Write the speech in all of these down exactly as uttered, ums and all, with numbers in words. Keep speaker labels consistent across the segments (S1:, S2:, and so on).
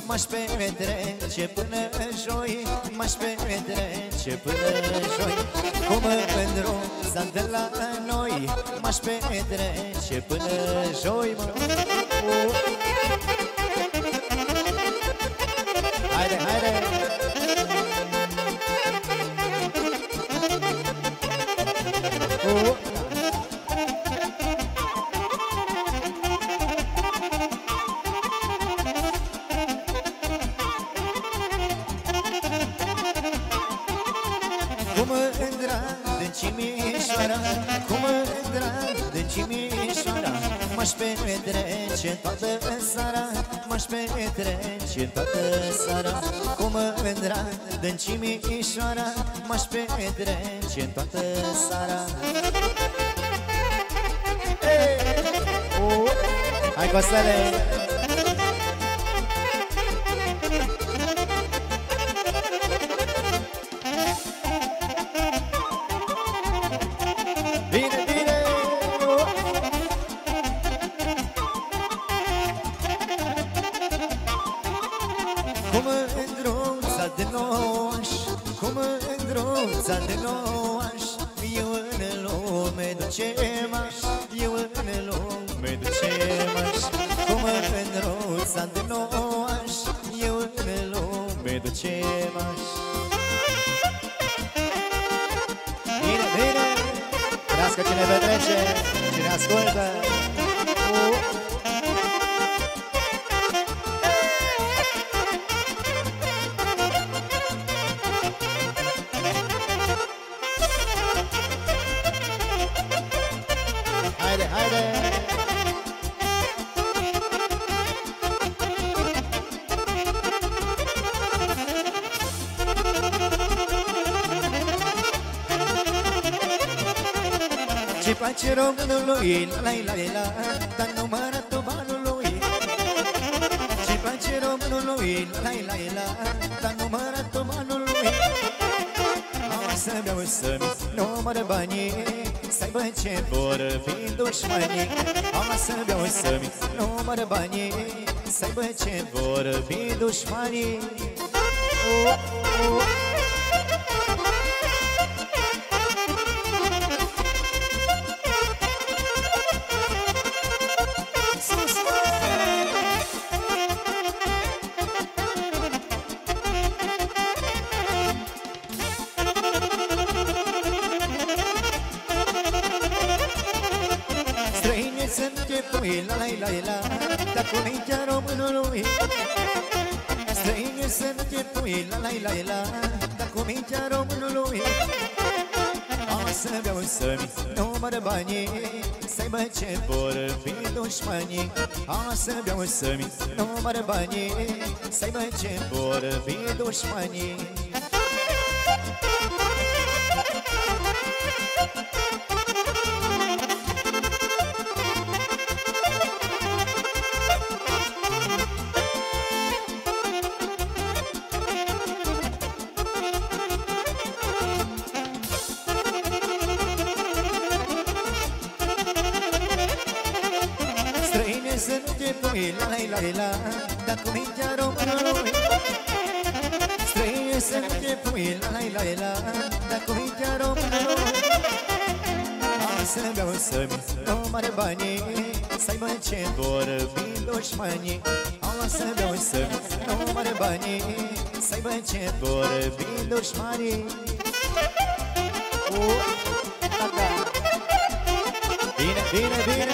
S1: m-aș petrece până joi, m-aș petrece până joi. Cu mândruța de la noi, m-aș petrece până joi, mă. Haide, haide! Uh. Cu mândra din Cimișoara, cu mândra din Cimișoara, m-aș petrece toată seara, m-aș petrece toată seara. Cu mândra din Cimișoara, m-aș petrece toată seara. uh. Hai, Costele! Bine, bine! Cu mândruța de noaș, cu mândruța de noaș, eu în lume duce m-aș, eu în lume duce m-aș. Cu mândruța de noaș, eu în lume duce m-aș. Bine, bine! Trească cine petrece, cine ascultă. uh. Haide, haide! Ce place românului, la la la, dar numărătul banului. Ce place românului, la la la, dar numărătul banului. Am să beau să-mi număr banii, să aibă ce vor fi dușmanii. Am să beau să-mi număr banii, să aibă ce vor fi dușmanii. uh, uh. Străine să nu te pui, la la la la, dar cu mintea românului. Străine să nu te pui, la la la la, dar cu mintea românului. Am să beau să-mi număr banii, să aibă ce vor fi dușmanii. Am să beau să-mi număr banii, să aibă ce vor fi dușmanii. Străine să nu te pui, la la la la, dar cu mintea românului. Străine să nu te pui, la la la la, dar cu mintea românului. Am să beau să-mi număr banii, să aibă ce vor fi dușmanii. Am să beau să-mi număr banii, să aibă ce vor fi dușmanii. uh. Bine, bine, bine!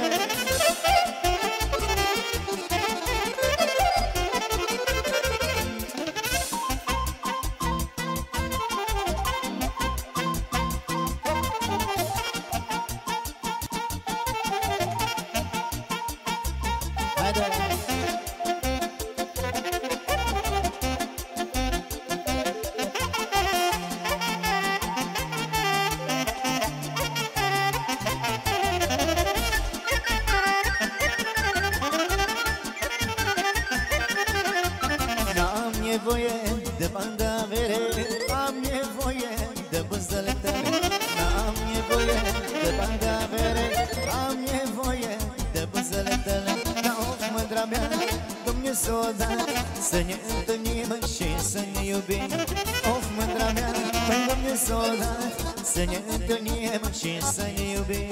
S1: nevoie de bani de avere, am nevoie de buzele tale. N-am nevoie de bani de avere, am nevoie de buzele tale. Dar of, mândra mea, Domne soldat, să ne întâlnim și să ne iubim. Of, mândra mea, păi domne soldat, să ne întâlnim și să ne iubim.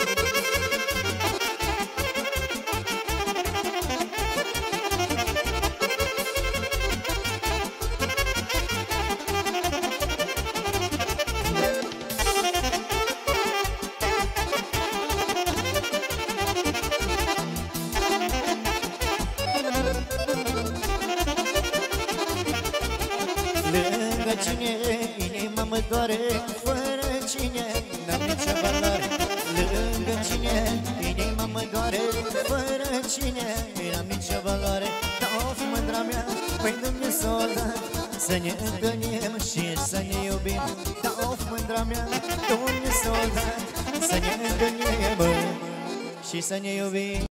S1: Lângă cine inima mă doare, fără cine n-am nicio valoare. Lângă cine inima mă doare, fără cine n-am nicio valoare. Da, of, mândra mea, păi Domne soldat, să ne întâlnim și să ne iubim. Da, of, mândra mea, Domne soldat, să ne întâlnim și să ne iubim.